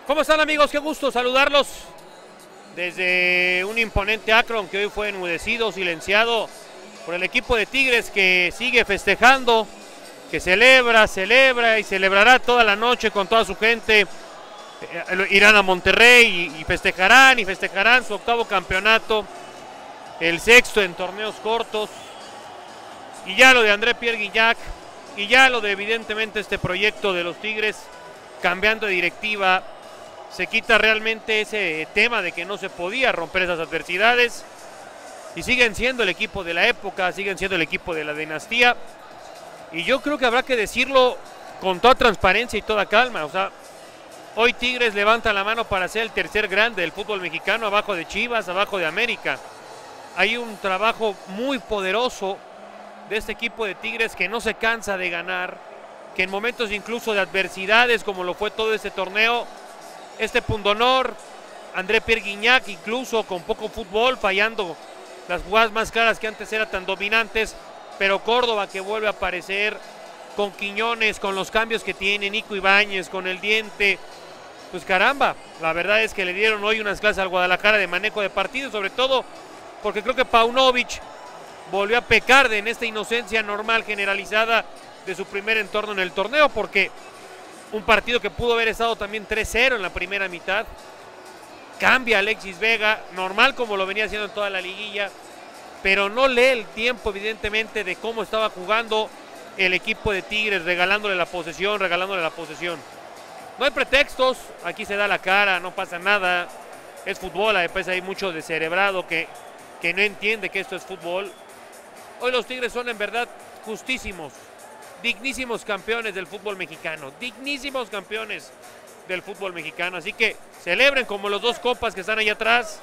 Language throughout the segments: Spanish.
¿Cómo están, amigos? Qué gusto saludarlos desde un imponente Akron que hoy fue enmudecido, silenciado por el equipo de Tigres, que sigue festejando, que celebra y celebrará toda la noche con toda su gente. Irán a Monterrey y festejarán su octavo campeonato, el sexto en torneos cortos, y ya lo de André Pierre Gignac, y ya lo de evidentemente este proyecto de los Tigres cambiando de directiva. Se quita realmente ese tema de que no se podía romper esas adversidades, y siguen siendo el equipo de la época, siguen siendo el equipo de la dinastía, y yo creo que habrá que decirlo con toda transparencia y toda calma. O sea, hoy Tigres levanta la mano para ser el tercer grande del fútbol mexicano, abajo de Chivas, abajo de América. Hay un trabajo muy poderoso de este equipo de Tigres, que no se cansa de ganar, que en momentos incluso de adversidades, como lo fue todo este torneo, este pundonor, André Pierre Gignac, incluso con poco fútbol, fallando las jugadas más claras que antes eran tan dominantes, pero Córdoba, que vuelve a aparecer, con Quiñones, con los cambios que tiene, Nico Ibáñez, con el Diente. Pues caramba, la verdad es que le dieron hoy unas clases al Guadalajara de manejo de partido, sobre todo porque creo que Paunovic volvió a pecar en esta inocencia normal generalizada de su primer entorno en el torneo, porque un partido que pudo haber estado también 3-0 en la primera mitad, cambia Alexis Vega, normal como lo venía haciendo en toda la liguilla, pero no lee el tiempo evidentemente de cómo estaba jugando el equipo de Tigres, regalándole la posesión. No hay pretextos, aquí se da la cara, no pasa nada, es fútbol. Después hay mucho descerebrado que no entiende que esto es fútbol. Hoy los Tigres son en verdad justísimos, dignísimos campeones del fútbol mexicano, dignísimos campeones del fútbol mexicano. Así que celebren como los dos compas que están ahí atrás,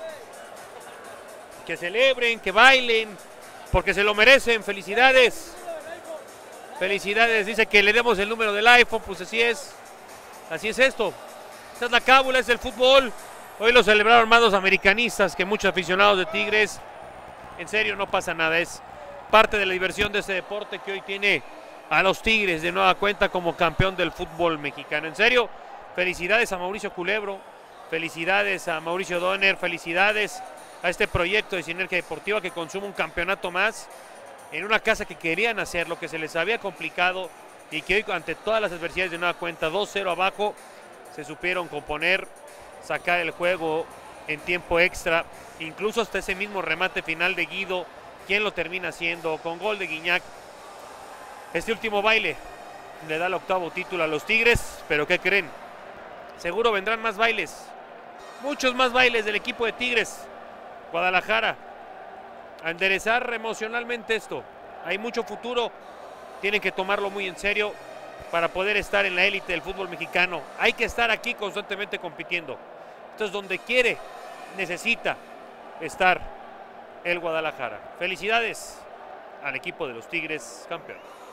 que celebren, que bailen, porque se lo merecen. Felicidades, felicidades. Dice que le demos el número del iPhone, pues así es esto. Esta es la cábula, es el fútbol. Hoy lo celebraron más los americanistas que muchos aficionados de Tigres. En serio, no pasa nada, es parte de la diversión de este deporte que hoy tiene a los Tigres de nueva cuenta como campeón del fútbol mexicano. En serio, felicidades a Mauricio Culebro, felicidades a Mauricio Donner, felicidades a este proyecto de Sinergia Deportiva, que consume un campeonato más en una casa que querían hacer, lo que se les había complicado, y que hoy, ante todas las adversidades de nueva cuenta, 2-0 abajo, se supieron componer, sacar el juego en tiempo extra, incluso hasta ese mismo remate final de Guido, quien lo termina haciendo con gol de Gignac. Este último baile le da el octavo título a los Tigres, pero ¿qué creen? Seguro vendrán más bailes, muchos más bailes del equipo de Tigres. Guadalajara, a enderezar emocionalmente esto. Hay mucho futuro, tienen que tomarlo muy en serio para poder estar en la élite del fútbol mexicano. Hay que estar aquí constantemente compitiendo. Entonces, donde quiere, necesita estar el Guadalajara. Felicidades al equipo de los Tigres, campeón.